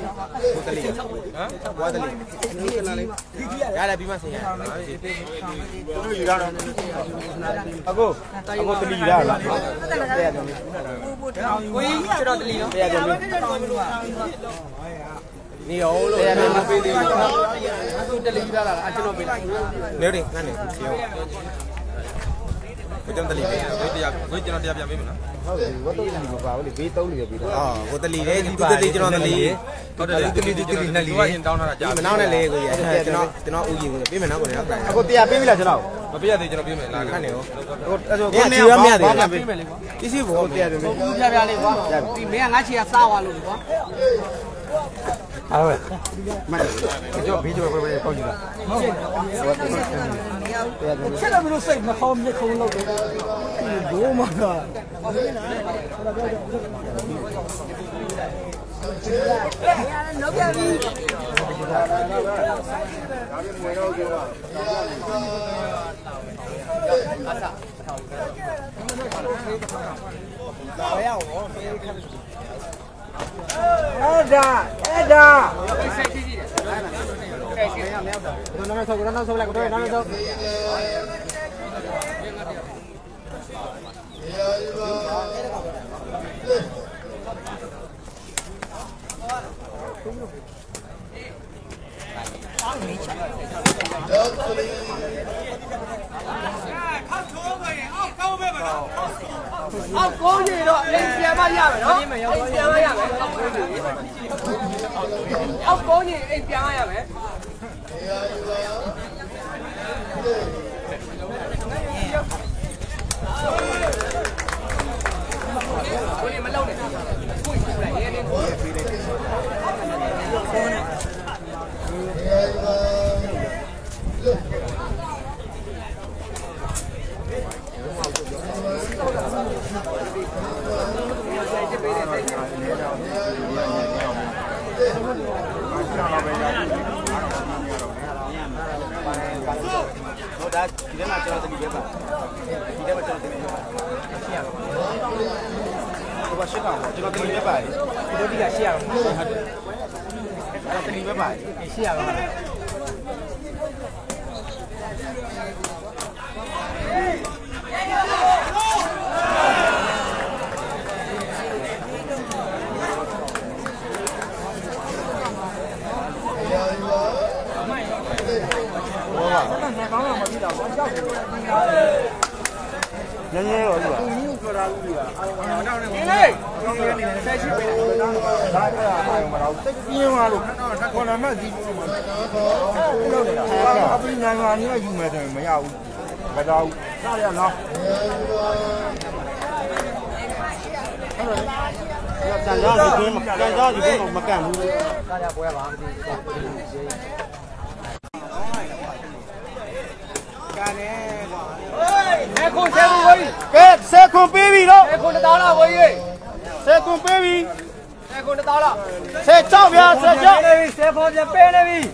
What the Gala be my say. You got I go to leave out. We should not leave. They all are with them the lead. What do you about it? We told you. Oh, what the lead? You put the lead on the lead. Got a little down on a job. Now, a leg, not women. I got the appeal now. A beer, they don't be like I know. Is he what they are? We may actually have sour. Your video over for you. Tell them to say my home, Nicole. Oh my God. Ada. Có gì đó, lên xe bao giờ vậy đó? Lên xe bao giờ vậy? Ông có gì lên xe bao giờ vậy? Cái này mà lâu này. Ui, lại nghe đi. Second baby, no. Second dollar, boy. Second baby. Second dollar. Say chop, yeah. Say chop. Say for the baby.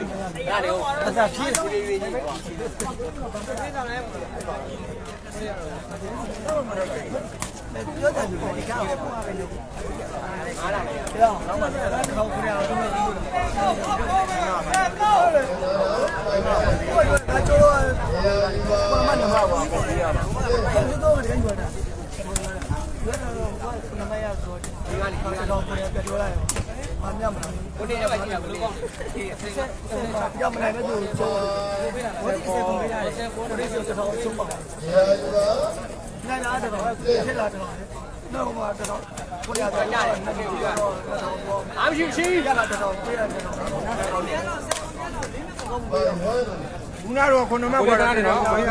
Unaron con más guardado,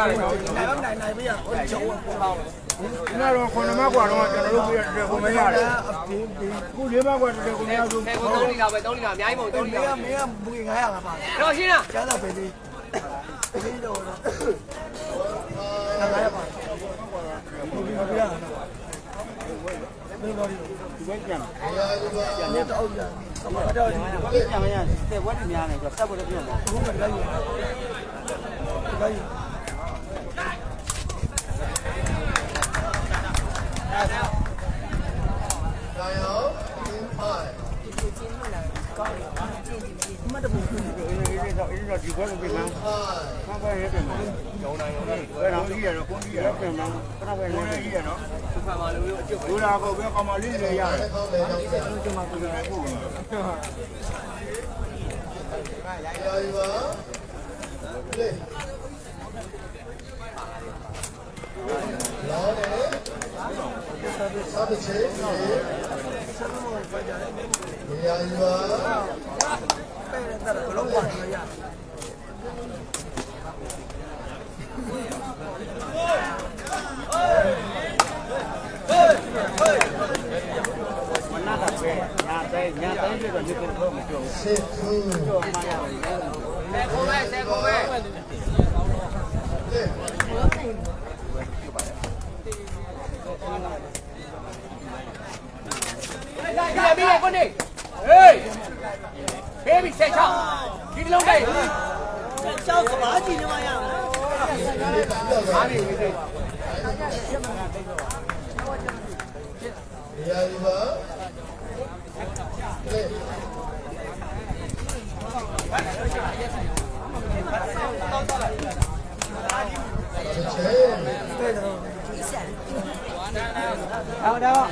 Unaron con más guardado, que no lo voy a recomendar. Cú más guardado que comía tú. Tôi đi nhảy một, tôi đi nhảy. Mấy bùi ngay à bà. Rồi xin à. Chả là phải đi. Phải đi đâu đó. Làm lại bà. Đi vào kia. Đi vào đi. Quét nhầm. Nhầm cho ông giờ. Không có đâu. Quét nhầm nha. Thế quét nhầm nhà này, sắp vào được nhầm. Không cần cái gì. Đây. Mất được một cái gì quá là bình thường. Không phải hết bình thường. Cái nào gì nó cũng gì đó bình thường. Cái nào về gì nó. Tôi là có biết có mà lý gì vậy? Bây giờ con đi. Ê. Bé bị xe chọc. Đi lâu đây. Sao có lá gì nữa mà ya? Lá gì vậy? Đâu đâu.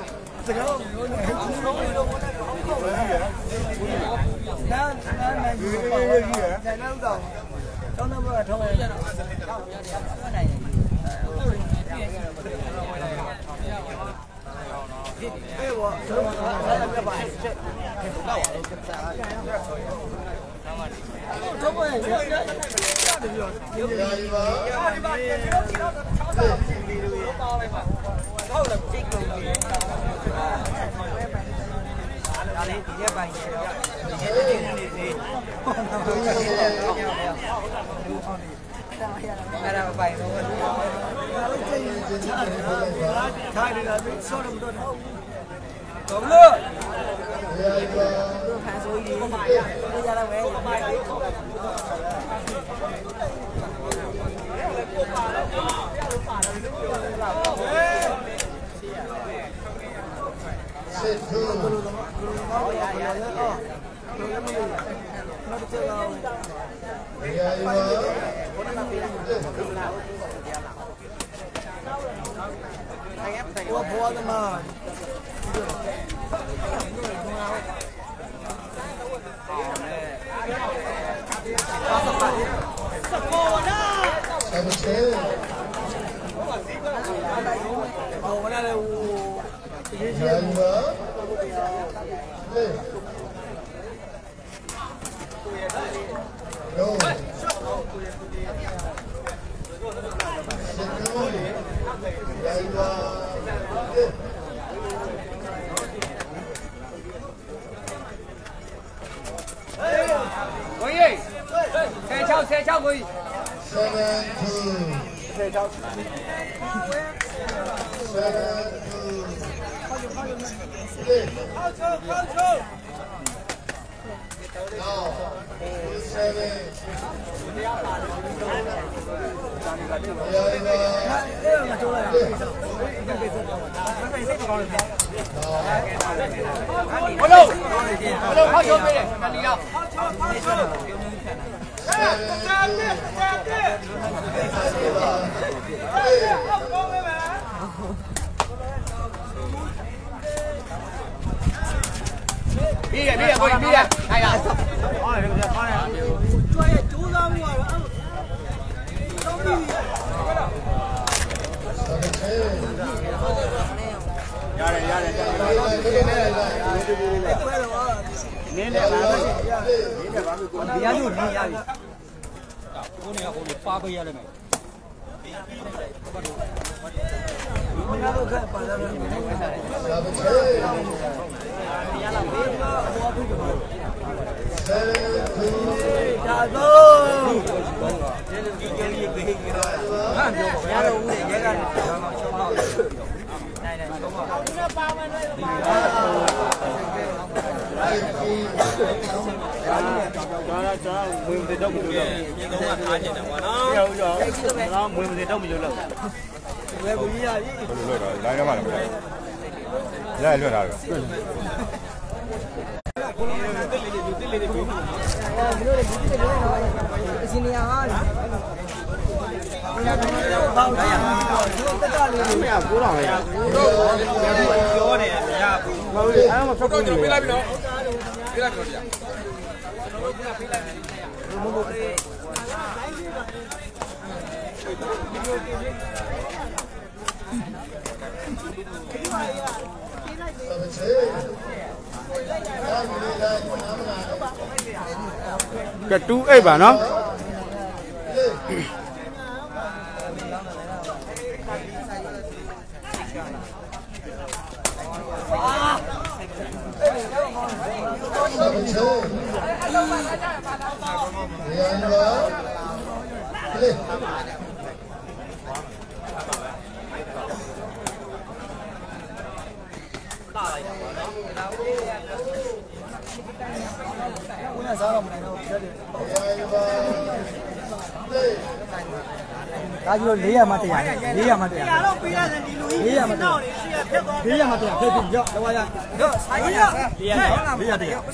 Xe chào người. Xe chào. Đi đi đi hay là chú ra ngoài mười một đông một lần, nhiều rồi, nó 11 đông một lần. Về buổi gì vậy? Lười rồi, lái nó mà lười. Lười rồi. cái tú ấy bà nó Cái gì lý mà tiền, lý mà tiền, lý mà tiền, lý mà tiền, thế thì được, đâu ai được, lý mà tiền,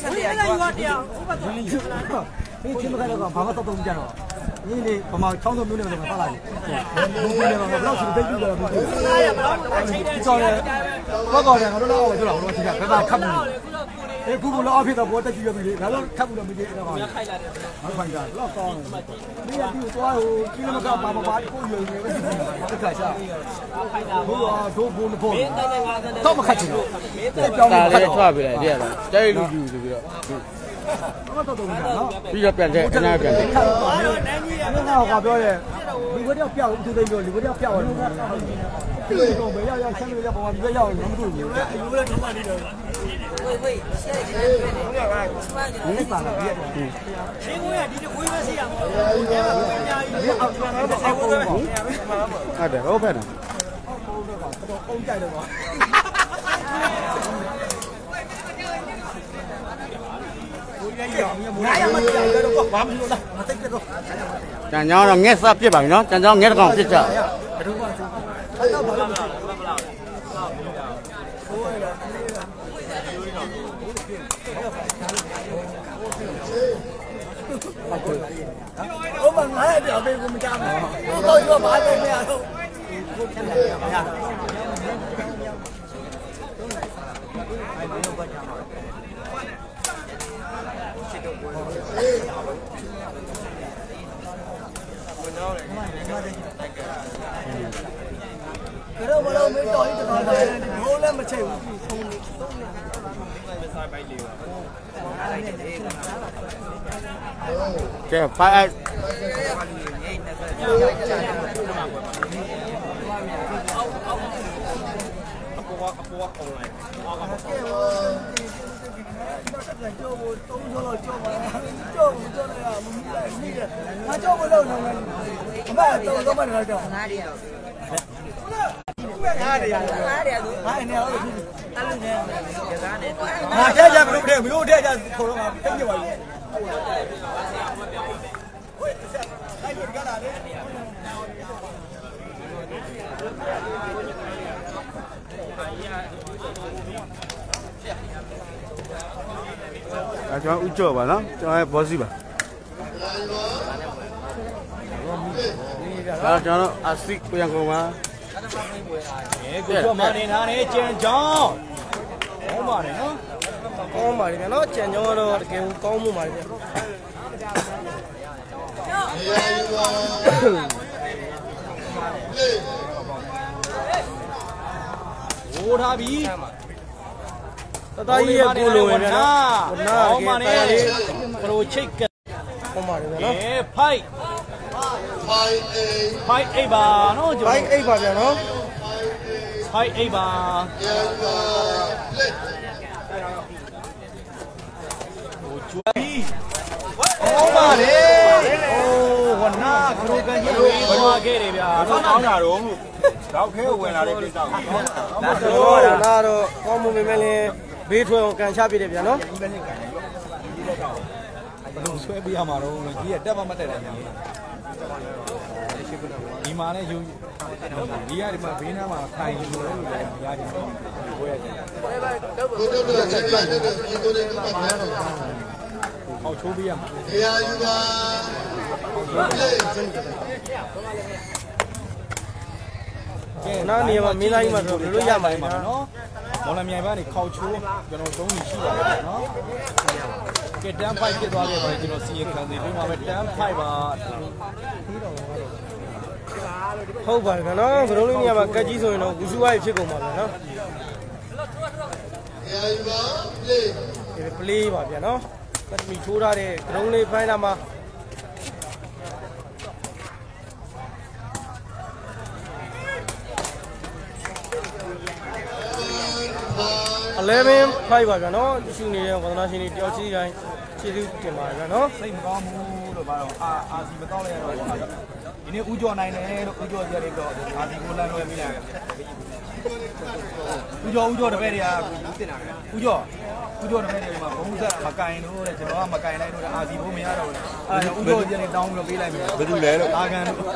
นี่ที่มันก็เราဘာမှတော့တုံးကြတော့นี่นี่ပမာချောင်းစုံမျိုးနဲ့တော့ပါလာတယ်ဘုံနဲ့တော့ဘယ်တော့ရှိတဲ့ကြည့်ကြတော့ဘူးစားရမှာတော့ချိန်တယ်ဆောင်းတယ်ဘောကောတယ်ငါတို့တော့ပြောတာဘယ်လိုချိန်တာဘယ်မှာခတ်ဘူးအေးခုကတော့အဖြစ်တော့ဘောတက်ကြည့်ရပြီလေဒါတော့ခတ်ဘူးတော့မကြည့်တော့ပါဘူးခိုင်လာတယ်မခိုင်တာတော့ကောင်းတယ်ဒီကဒီသွားဟိုကီလိုမီတာပါပါကိုရွေနေပဲတက်ခါစားခိုင်တာဘောတို့ဘုံဘောတော့မခတ်ချင်တော့ပြောင်းနေခတ်ထွက်ပြီလေတည်းကတော့ကျဲလူယူဆိုပြီးတော့ပြီးတော့ပြန်တဲ့ခဏပြန်တယ်။ငါကပြောတယ်လူကတယောက်ပြောက်သူသိပြောလူကတယောက်ပြောက်တယ်။ဒီကောင်ပဲရောက်ဆန်းလို့ရပေါ်မှာပြရောက်ရင်မတူဘူး။လူကလည်းထုံးမှနေတယ်။ဝေးရှက်တယ်။ဒီပါလာပြည့်တယ်။ချင်းကိုရဒီတခွေးပဲရှိရမှာ။ဒီမှာအများကြီး။အောက်ကတော့အောက်ကိုဟုတ်တယ်ဟုတ်ဖက်တယ်။တော့အုံးကြိုက်တယ်ကွာ။ကျန်ကြောင်းတော့ငှက်စားပြစ်ပါပြီနော်ကျန်ကြောင်းငှက်ကောင်ပြစ်ကြဟုတ်ပါငါ့ပြောပေးကိုမကြမ်းဘူးတော့ရောဘာလို့မရတော့ကတော့မလို့မင်းတော်ကြီးတော်တယ်ဘိုးလည်းမချိတ်ဘူးကဲဖိုင်အပေါ်ကုန်လိုက်အောက်ကမပေါ်ကြောက်ဘူးတုံးကြောက်ကြောက်ပါကြောက်ဘူးကြောက်ရမမီးလိုက်နေတယ်ငါကြောက်မလို့တော့အမတော့မနေတော့ငါးရငါးရငါအနေရောအဲ့လိုနဲ့ငါထဲကြမလို့တဲ့မလို့တဲ့ကြခေါ်တော့ငါတိတ်ကြပါဘူးဟိုအဲ့ဒီကလာတယ်ကျွန်တော်ဥကြောပါနော်ကျွန်တော်ရဲ့ဘောစီပါဒါကျွန်တော်အစစ်ကိုရန်ကုန်ပါကိုကျော်မနေတာနဲ့ကြံကြောင်းကောင်းပါတယ်နော်ကောင်းပါတယ်နော်ကြံကြောင်းကတော့တကယ်ကောင်းမှုပါတယ်ဗျဟိုထားပြီတသားကြီးရဲ့ကိုလိုပဲနော်နားကဲလေးပရိုချိတ်ကဟောပါတယ်ဗျာနော်ဖိုက်8ပါနော်ကျွန်တော်8ပါဗျာနော်8ပါဟိုကျွမ်းဟောပါတယ်ဟိုဝနာခရိုကန်ကြီးကိုသွားခဲ့တယ်ဗျာဆောင်းတာတော့တော့ခဲဝင်လာတဲ့ကိစ္စကိုဒါတော့ကောင်းမှုပဲလေဘေးထွေကိုကန်ချပြတယ်ဗျာနော်ဘယ်လိုဆွဲပြရမှာတော့ကြီးကတက်မတက်တယ်ဗျာဒီမှာလည်းယူဒီကဒီမှာဘေးနားမှာထိုင်ယူလို့လည်းရကြတယ်ဘိုးရတယ်ဟောချိုးပေးရမှာတရားယူပါကဲနားနေမှာမင်းလိုက်မှာဆိုဘယ်လိုရမှာလဲနော်မော်လမြိုင်ကနေခေါချိုးကျွန်တော်သုံးနေရှိပါတယ်နော်ကဲတန်းဖိုက်ဖြစ်သွားခဲ့ပါတယ်ကျွန်တော်စီရင်ခံသေးပြီးမှပဲတန်းဖိုက်ပါဟုတ်ပါကနော်ဘယ်လိုလေးနေရာမှာကက်ကြီးဆိုရင်တော့ဝူစုဝါးဖြစ်ကုန်ပါဗျာနော်ပလေးပါဗျာနော်ကတ်မီထိုးထားတဲ့ဂရုံးလေးဖိုင်းလာမှာ11 5ပါဗျာနော်ရှူနေတဲ့ဝန္ဒနာရှင်တွေတယောက်ချင်းတိုင်းခြေသူတင်ပါဗျာနော်စိတ်မကောင်းဘူးလို့ပါတော့အာစီမကောင်းလိုက်ရတော့ဒီနေ့ဦးကျော်နိုင်တယ်လို့ဦးကျော်ကြတယ်တော့အာစီကိုလမ်းလွှဲမိလိုက်ဦးကျော်တပည့်တွေကတင်တာဦးကျော်တပည့်တွေမှာဘုံဆက်မကင်လို့တဲ့ကျွန်တော်ကမကင်လိုက်လို့အာစီဘိုးမရတော့ဘူးအဲဦးကျော်ကြတယ်တောင်းပြီးပေးလိုက်မယ်ဘယ်သူလဲလို့အာကန်လို့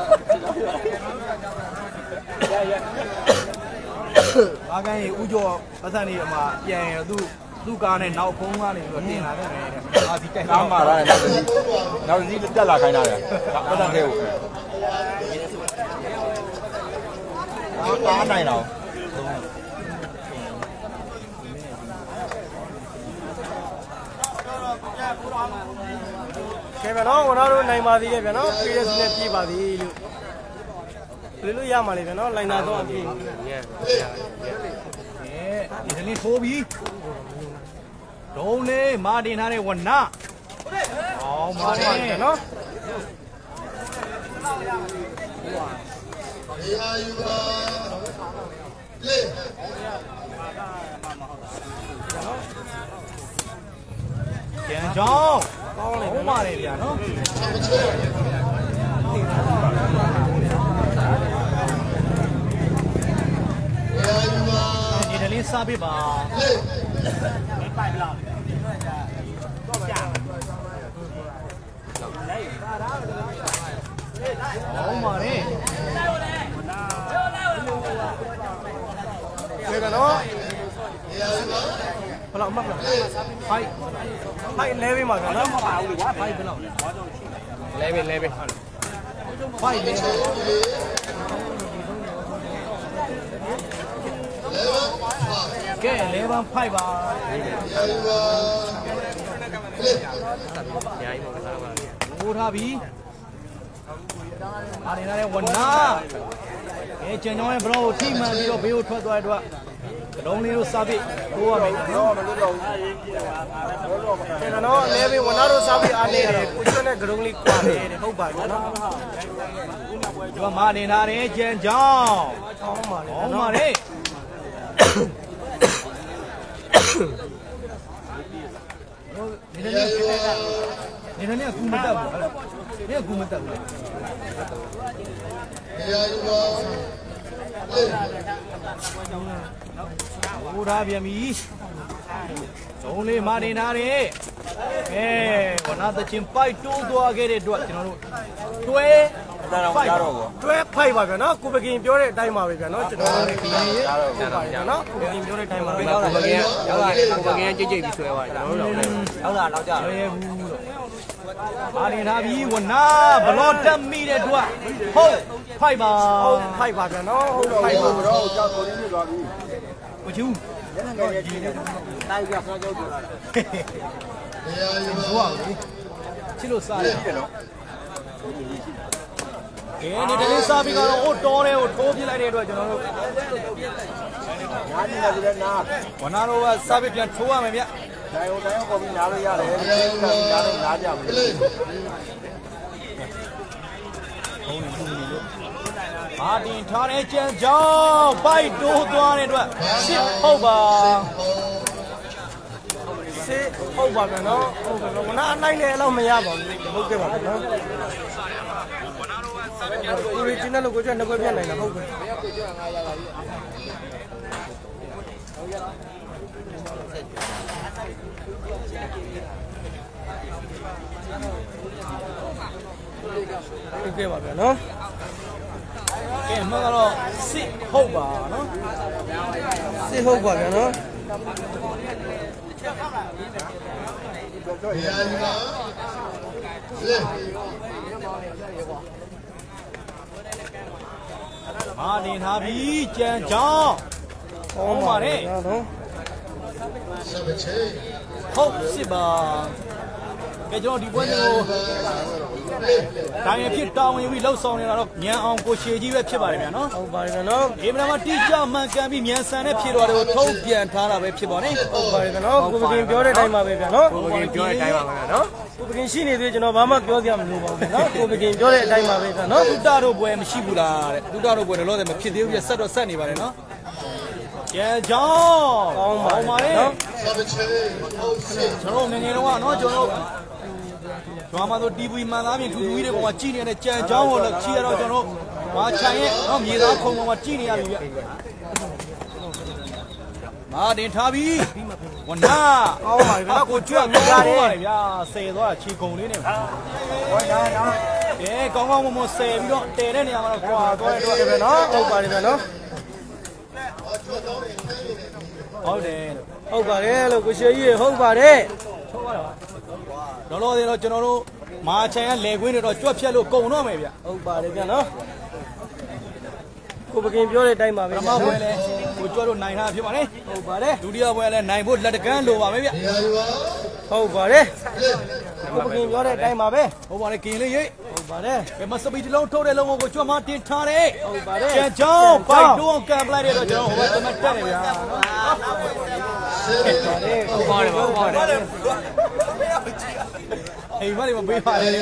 အာကန်ကြီးဦးကျော်ပတ်စံနေအမှာပြန်ရသူ့ကားနဲ့နောက်ဖုံးကနေပြီးတော့တင်လာခဲ့တယ်အာစီတိုက်ကားမှာလားနောက်စီတက်လာခိုင်းတာလေပတ်စံခဲ့ဟုတ်တားနိုင်တော့ကဲဗျာနော်ကျွန်တော်တို့နိုင်ပါသေးရဲ့ဗျာနော်ပြည်ရစီနဲ့ပြေးပါသေးလို့ဘယ်လိုရမှာလဲဗျာနော်လိုင်နာတော့အပြေးဒီနေ့ထိုးပြီဒုံးလေးမာတင်ထားတဲ့ဝနာအောင်မာတင်နော်ကျန်ကြောင်းကောင်းလေမာတယ်ဗျာနော်ဒီတလေးစားပြပါပိုက်လာ好嘛嘞！这个喏，不老么了，拍来呗嘛，喏，拍不老，来呗，拍呗，给来吧，拍吧。乌塔比。အားနေရတဲ့ဝနာအဲကျန်ကြောင်းရဲ့ဘလော့ကိုထိမှန်ပြီးတော့ဘေးကိုထွက်သွားတဲ့အတွက်ကတုံးလေးတို့စားပြီးထိုးရမယ်နော်မလို့တော့ကျွန်တော်လည်းပဲဝနာတို့စားပြီးအားနေတယ်ကိုကျွန်းနဲ့ကတုံးလေးကွာတယ်ဟုတ်ပါဘူးနော်ဒီမှာနေလာတယ်ကျန်ကြောင်းဟောင်းပါလေနေနေကူမတက်ဘူးနေကူမတက်ဘူးဟိုထားပြန်ပြီဇုံးလေးမာတင်ထားတယ်ဝနာသချင်းပိုက်တိုးသွားခဲ့တဲ့အတွက်ကျွန်တော်တို့တွဲဖိုက်ပါဗျာနော်ကိုပကင်ပြောတဲ့အတိုင်းပါပဲဗျာနော်ကျွန်တော်တို့ဒီနေ့ဟုတ်ပါဗျာနော်ကိုပကင်ပြောတဲ့အတိုင်းပါပဲကိုပကင်ရောက်လာကိုပကင်ကြိတ်ပြီးဆွဲသွားတယ်ကျွန်တော်တို့ရောက်လာတော့ကြဆွဲဘူးမာတင်ထားပြီဝနာဘလော့တက်မိတဲ့အတွက်ဟုတ်ဖိုက်ပါဗျာနော်ဟုတ်ဖိုက်ပါတော့ကြောက်ကိုရင်းနေသွားပြီကိုချူတော့ဒီနေ့တိုက်ကြဆောက်ကြောက်ကြလာတာဟုတ်ချစ်လို့စားတယ်နော်ဒီနေ့စားပြီးတော့ဟိုတောထဲကိုထိုးပြလိုက်တဲ့အတွက်ကျွန်တော်တို့ညာနေတယ်လည်းနာဝနာတို့ကစားပြီးပြန်ထိုးရမယ်ဗျတိုင်းဟိုပေါ်ပြီးနားလို့ရတယ်နားလို့နားကြမလို့မာတင်ထားတဲ့ကြံကြောင်းပိုက်တိုးသွားတဲ့အတွက်ရှစ်ဟုတ်ပါစစ်ဟုတ်ပါမယ်နော်ဟုတ်ပါဘူးနားအနိုင်လည်းအလောက်မရပါဘူးဟုတ်ကဲ့ပါနော် original လို့ကိုကြွနှစ်ခွဲပြတ်နိုင်တာဟုတ်ကဲ့ဟုတ်ကဲ့ပါဗျာနော်မှန်ကတော့စစ်ဟုတ်ပါနော်စစ်ဟုတ်ပါဗျာနော်မာနေထားပြီကြံချောင်းဟောပါတယ်နော်ဟုတ်စစ်ပါကဲကျွန်တော်ဒီပွဲကိုတိုင်းဖြစ်တောင်းဝင်ပြီးလှုပ်ဆောင်နေတာတော့ညံအောင်ကိုရှေကြီးပဲဖြစ်ပါတယ်ဗျာနော်ဟုတ်ပါတယ်ဗျာနော်ဒီမှာတိကျမှန်ကန်ပြီးမြန်ဆန်တဲ့ဖြေတော်တွေကိုထုတ်ပြန်ထားတာပဲဖြစ်ပါနဲ့ဟုတ်ပါတယ်ဗျာနော်ကိုပကင်ပြောတဲ့အတိုင်းပါပဲဗျာနော်ကိုပကင်ပြောတဲ့အတိုင်းပါပဲဗျာနော်ကိုပကင်ရှိနေသေးကျွန်တော်ဘာမှပြောစရာမလိုပါဘူးဗျာနော်ကိုပကင်ပြောတဲ့အတိုင်းပါပဲဗျာနော်တူတာတို့ပွဲမရှိဘူးလားတဲ့တူတာတို့ပွဲတော့လည်းမဖြစ်သေးဘူးပြဆက်တော့ဆက်နေပါတယ်နော်ကျဲချောင်းကောင်းပါလေနော်ကျွန်တော်ငငယ်တော့ကနော်ကျွန်တော်ကျွမ်းမတို့ TV မှန်သားပြင်ထူထူကြီးတွေပေါ်မှာကြည့်နေတဲ့ကြံချောင်းကိုလည်းကြည့်ရတော့ကျွန်တော်မာချန်ရဲ့နော်မြေသားခုံပေါ်မှာကြည့်နေရပြီဗျမာတင်ထားပြီဝနာကောင်းပါပြီဗျာကိုကျွတ်မြားတယ်ဗျာဆယ်သွားချီကုံလေးနဲ့ဝနာနော်ကဲကောင်းကောင်းမမဆယ်ပြီးတော့တဲတဲ့နေရာမှာတော့ကွာသွားတဲ့တော့ပဲနော်ဟုတ်ပါတယ်ဗျာနော်ဟုတ်တယ်ဟုတ်ပါတယ်လို့ကိုရှေကြီးဟုတ်ပါတယ်ဟုတ်ပါတော့လောလောဆယ်တော့ကျွန်တော်တို့မာချန်ကလေခွင်းတွေတော့ကြွက်ဖြတ်လို့ကုံတော့မယ်ဗျဟုတ်ပါတယ်ဗျနော်ကိုပကင်ပြောတဲ့အတိုင်းပါပဲပထမပွဲလဲကိုကြွက်လို့နိုင်တာဖြစ်ပါလေဟုတ်ပါတယ်ဒုတိယပွဲလဲနိုင်ဖို့လက်တကန်းလိုပါမယ်ဗျဟုတ်ပါတယ်ကိုပကင်ပြောတဲ့အတိုင်းပါပဲဟုတ်ပါတယ်ကင်လေးရိတ်ဟုတ်ပါတယ်ဘယ်မှာစပီတလုံးထုတ်တဲ့လုံးကိုကြွက်မတင်ထားတယ်ဟုတ်ပါတယ်ကျန်ချောင်းပိုက်တွန်းကံပလိုက်တဲ့တော့ကျွန်တော်ဟိုဘက်တမတ်တက်နေဗျာဟုတ်ပါတယ်ဟုတ်ပါတယ်အိမ်မလေးမပေးပါနဲ့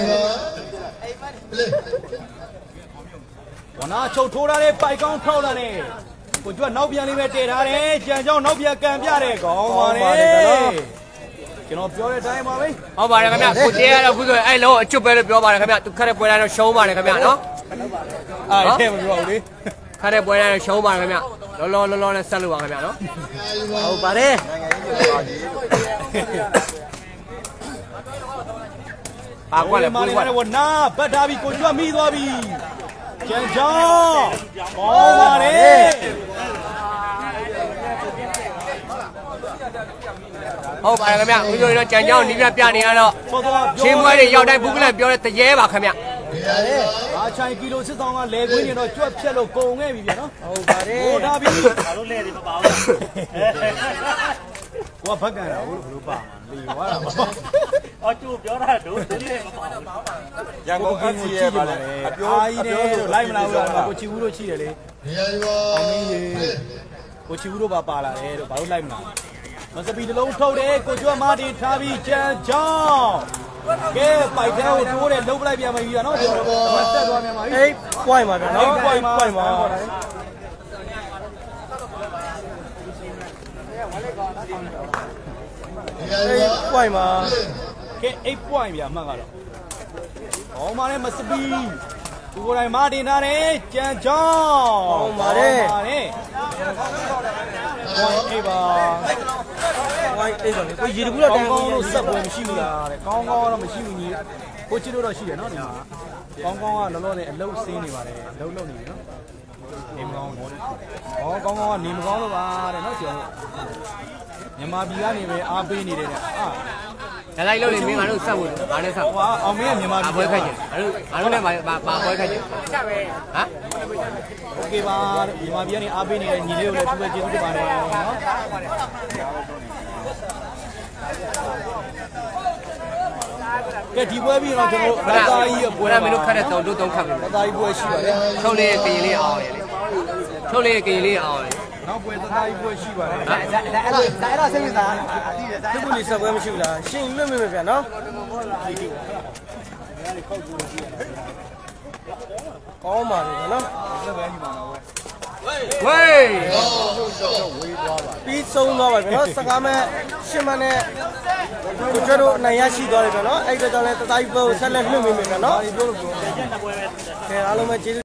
ဝနာချုပ်ထိုးထားတဲ့ပိုက်ကောင်းထောက်လာတယ်ကိုကျွတ်နောက်ပြန်လေးပဲတည်ထားတယ်ကြံကြောင်းနောက်ပြန်ကန်ပြတယ်ကောင်းပါလေကျွန်တော်ပြောတဲ့အတိုင်းပါပဲဟုတ်ပါတယ်ခင်ဗျကိုတဲရတော့ခုဆိုအဲ့လုံးအကျွတ်ပဲလို့ပြောပါတယ်ခင်ဗျသူခက်တဲ့ပွဲတိုင်းတော့ရှုံးပါတယ်ခင်ဗျနော်အဲ့ထဲမပြောဘူးလေခက်တဲ့ပွဲတိုင်းတော့ရှုံးပါတယ်ခင်ဗျလောလောနဲ့ဆက်လို့ပါခင်ဗျနော်ဟုတ်ပါတယ်ပါကွက်လေမာလီနဲ့ဝနာဘတ်ထားပြီးကိုကျွတ်မိသွားပြီကျန်ချောင်းကောင်းပါလေဟုတ်ပါတယ်ခင်ဗျဦးစိုးတော့ကြံကြောင်းနီးပြနေရတော့ချင်းပွဲတွေရောက်တိုင်းဘူးကလန်ပြောတဲ့တရေပါခင်ဗျအားချိုင်ကီလိုစစ်ဆောင်ကလေခွင်းနေတော့ကြွက်ဖြက်လို့ကုန်ခဲ့ပြီဗျာနော်ဟုတ်ပါတယ်ဟိုထားပြီဘာလို့လဲဒီမပါဘူးကိုကဘက်ကန်တာဘလို့ပါလီသွားတာမပါအော်ကျိုးပြောတာတို့ဒီလေးမပါဘူးရန်ကုန် FC ရဲ့ပါလေအပြောကြီးတယ်လိုက်မလာဘူးလားကိုချီဦးတို့ရှိတယ်လေအောင်မင်းရေကိုချီဦးတို့ပါလာတယ်တို့ဘာလို့လိုက်မလာမစပီတလုံးထုတ်တယ်ကိုကျွတ်မာတီထားပြီးကြံချောင်းကဲပိုက်ထဲကိုတိုးတယ်လုံးပလိုက်ပြန်ပြီနော်ကျွန်တော်တက်သွားပြန်ပါပြီအေးပွိုင်းပါဗျာနော်ပွိုင်းပါအေးပွိုင်းပါကဲ8 point ဗျာမှတ်ကတော့ဟောင်းပါလေမစပီသူကိုယ်တိုင်မာတင်ထားတယ်ကြံချောင်းဟောင်းပါလေpoint 8ပါpoint 8ဆိုလေကိုရေတကူတော့ကောင်းကောင်းလို့ဆက်ပွဲမရှိဘူးလားတဲ့ကောင်းကောင်းတော့မရှိဘူးကြီးကိုချစ်လို့တော့ရှိတယ်နော်ဒီမှာကောင်းကောင်းကလောလောဆယ်အလုတ်စင်းနေပါတယ်အလုတ်လုပ်နေပြီနော်နေမကောင်းဘူးဟောကောင်းကောင်းကနေမကောင်းလို့ပါတဲ့နော်ကျွန်တော်မြန်မာပြည်ကနေပဲအားပေးနေတယ်တဲ့ဒါလိုက်လို့လေမင်းကတော့ဆက်ဖို့ငါလည်းဆက်ဟွာအောင်မင်းကမြန်မာပြည်ပွဲခိုက်ကြတယ်ငါတို့လည်းပါပွဲခိုက်ကြတယ်ဆက်ပဲဟမ်โอเคပါမြန်မာပြည်ကနေအားပေးနေတဲ့ညီလေးကိုလည်းသူပဲကျေးဇူးတင်ပါတယ်နော်ကဲဒီပွဲပြီးတော့ကျွန်တော်ရာသာကြီးရဲ့ပွဲမင်းတို့ခက်တဲ့တုံတို့တုံခတ်ပြီရာသာကြီးပွဲရှိပါတယ်ထုတ်လေးကရင်လေးအောင်ရလေထုတ်လေးကရင်လေးအောင်ရနောက်ပွဲသာကြီးပွဲရှိပါတယ်ဒါအဲ့ဒါစိတ်ဝင်စားအတိတယ်ဒီလိုဆက်ပွဲမရှိဘူးလားရှင်လွတ်မိမယ်ဗျာနော်ကောင်းပါလေနော်ဝေးပြီးဆုံးသွားပါပြီနော်15မဲ့10မဲ့နဲ့ကိုကျတော့နိုင်ရရှိသွားတယ်ဗျာနော်အဲ့ဒါကြောင့်လည်းတသားကြီးပွဲကိုဆက်လက်လွှင့်မိမယ်ဗျာနော်ကဲအားလုံးပဲကျေးဇူး